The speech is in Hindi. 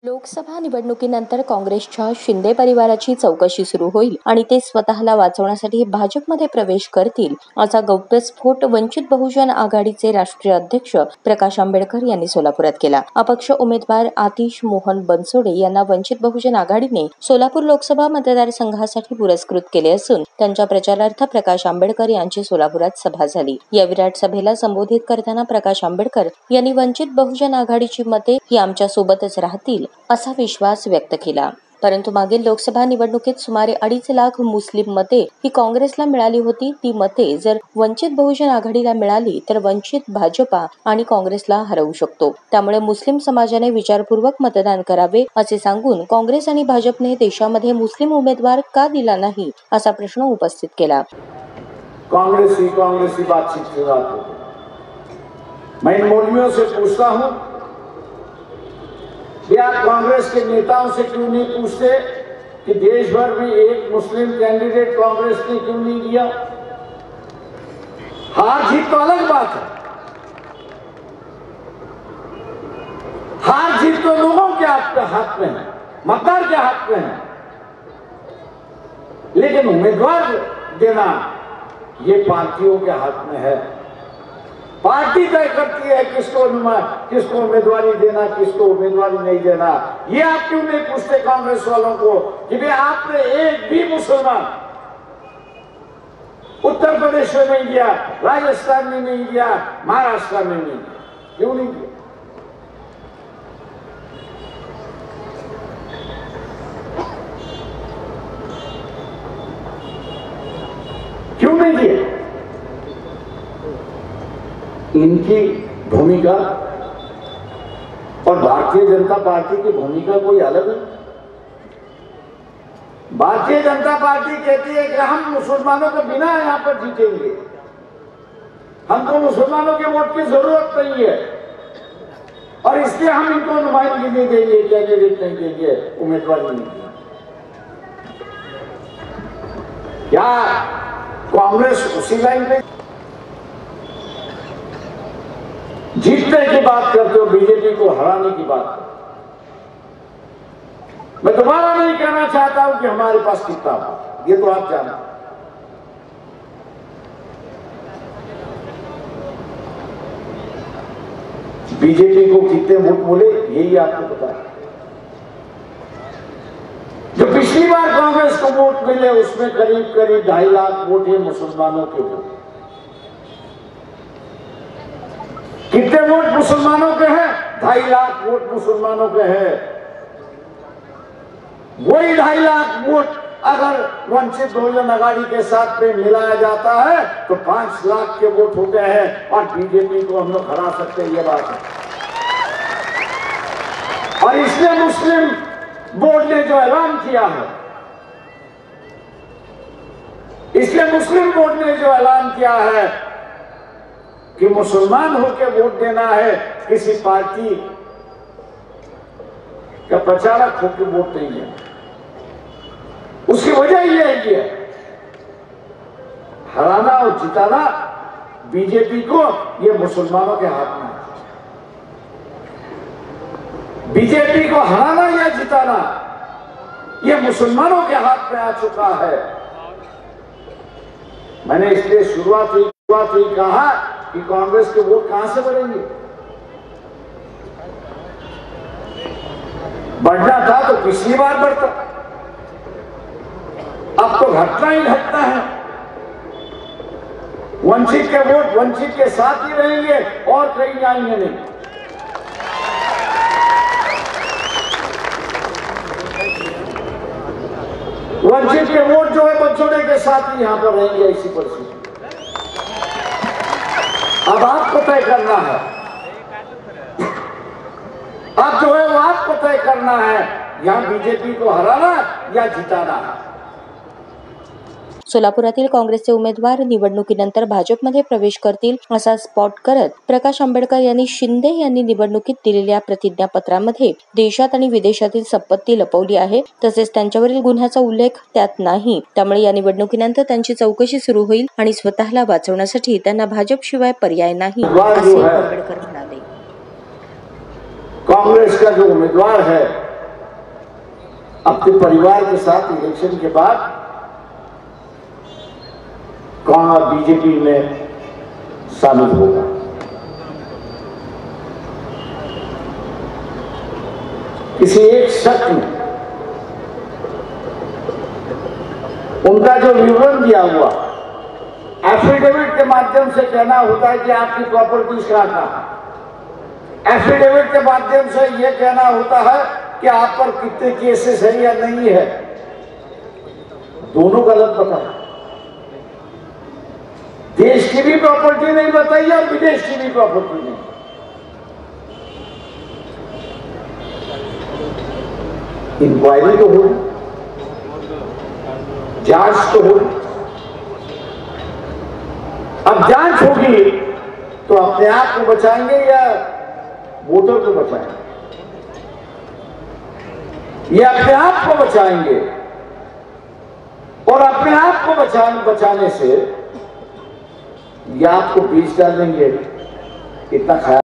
लोकसभा निवडणुकीनंतर काँग्रेसच्या शिंदे परिवाराची चौकशी सुरू होईल आणि ते स्वतःला वाचवण्यासाठी भाजपमध्ये प्रवेश करतील असा गौप्यस्फोट वंचित बहुजन आघाडीचे राष्ट्रीय अध्यक्ष प्रकाश आंबेडकर यांनी सोलापुरात केला. अपक्ष उमेदवार आतिश मोहन बनसोडे यांना वंचित बहुजन आघाडीने सोलापूर लोकसभा मतदारसंघासाठी पुरस्कृत केले असून त्यांच्या प्रचारार्थ प्रकाश आंबेडकर यांची सोलापुरात सभा झाली. या विराट सभेला संबोधित करताना प्रकाश आंबेडकर यांनी वंचित बहुजन आघाडीची मते ही आमच्या सोबतच राहतील असा विश्वास व्यक्त केला. परंतु मागील लोकसभा निवडणुकीत सुमारे 2.5 लाख मुस्लिम मते ही काँग्रेसला मिळाली होती. ती मते जर वंचित बहुजन आघाडीला मिळाली तर वंचित भाजपा आणि काँग्रेसला हरवू शकतो. त्यामुळे मुस्लिम समाजाने विचारपूर्वक मतदान करावे असे सांगून काँग्रेस आणि भाजपने देशामध्ये मुस्लिम उमेदवार का दिला नहीं असा प्रश्न उपस्थित केला. कांग्रेसी बातचीत की बात हो. मैं इन मौलवियों से पूछता हूं, क्या कांग्रेस के नेताओं से क्यों नहीं पूछते कि देश भर में एक मुस्लिम कैंडिडेट कांग्रेस ने क्यों नहीं दिया? हार जीत तो अलग बात है, हार जीत तो लोगों के हाथ में है, मतदार के हाथ में है, लेकिन उम्मीदवार देना ये पार्टियों के हाथ में है. पार्टी तय करती है किसको उम्मीदवारी देना, किसको उम्मीदवारी नहीं देना. ये आप क्यों नहीं पूछते कांग्रेस वालों को कि भाई आपने एक भी मुसलमान उत्तर प्रदेश में नहीं दिया, राजस्थान में नहीं दिया, महाराष्ट्र में नहीं दिया? क्यों नहीं दिया? क्यों नहीं दिया? इनकी भूमिका और भारतीय जनता पार्टी की भूमिका कोई अलग है. भारतीय जनता पार्टी कहती है कि हम मुसलमानों के बिना यहां पर जीतेंगे, हमको मुसलमानों के वोट की जरूरत नहीं है और इसलिए हम इनको नुमाइंदगी नहीं देंगे, कैंडिडेट नहीं देंगे, उम्मीदवारी नहीं देंगे. क्या कांग्रेस उसी लाइन पे जीतने की बात करते हो, बीजेपी को हराने की बात करते हो? मैं दोबारा नहीं कहना चाहता हूं कि हमारे पास कितना वोट, ये तो आप जानते. बीजेपी को कितने वोट बोले यही आपको पता है. जो पिछली बार कांग्रेस को वोट मिले उसमें करीब 2.5 लाख वोट है मुसलमानों के वोट. कितने वोट मुसलमानों के हैं? 2.5 लाख वोट मुसलमानों के हैं. वही 2.5 लाख वोट अगर वंचित बहुजन आघाड़ी के साथ में मिलाया जाता है तो 5 लाख के वोट होते हैं और बीजेपी को हम लोग हरा सकते हैं, ये बात है. और इसलिए मुस्लिम बोर्ड ने जो ऐलान किया है, इसलिए मुस्लिम बोर्ड ने जो ऐलान किया है कि मुसलमान होकर वोट देना है, किसी पार्टी का प्रचारक होकर वोट नहीं देना. उसकी वजह यह है कि हराना और जिताना बीजेपी को ये मुसलमानों के हाथ में है. बीजेपी को हराना या जिताना ये मुसलमानों के हाथ में आ चुका है. मैंने इसलिए शुरुआत ही कहा कि कांग्रेस के वोट कहां से बढ़ेंगे? बढ़ना था तो पिछली बार बढ़ता, अब तो घटना ही घटना है. वंचित के वोट वंचित के साथ ही रहेंगे और कहीं जाएंगे नहीं. वंचित के वोट जो है बनसोडे के साथ ही यहां पर रहेंगे. ऐसी परिस्थिति अब आपको तय करना है. अब जो है वो आपको तय करना है, यहां बीजेपी को हराना या जिताना है. सोलापुरातील काँग्रेसचे उमेदवार निवडणुकीनंतर भाजपमध्ये प्रवेश करतील असा स्पॉट करत प्रकाश आंबेडकर यांनी शिंदे यांनी निवडणुकीत दिलेल्या प्रतिज्ञापत्रामध्ये देशात आणि विदेशातील संपत्ती लपवली आहे, तसेच त्यांच्यावरील गुन्ह्याचा उल्लेख त्यात नाही. त्यामुळे या निवडणुकीनंतर त्यांची चौकशी सुरू होईल आणि स्वतःला वाचवण्यासाठी त्यांना भाजपशिवाय पर्याय नाही असे आंबेडकर म्हणाले. कांग्रेस का जो उम्मीदवार है अपने परिवार के साथ इलेक्शन के बाद कौन बीजेपी में शामिल होगा। किसी एक शख्स ने उनका जो विवरण दिया हुआ एफिडेविट के माध्यम से कहना होता है कि आपकी प्रॉपर्टीज कहाँ, एफिडेविट के माध्यम से यह कहना होता है कि आप पर कितने केसेस है या नहीं है, दोनों गलत बताए। देश की भी प्रॉपर्टी नहीं बताई और विदेश की भी प्रॉपर्टी नहीं। इंक्वायरी तो हो, जांच तो हो। अब जांच होगी तो अपने आप को बचाएंगे या वोटर को बचाएंगे? ये अपने आप को बचाएंगे और अपने आप को बचाने से ये आपको बीच डालेंगे, इतना ख्याल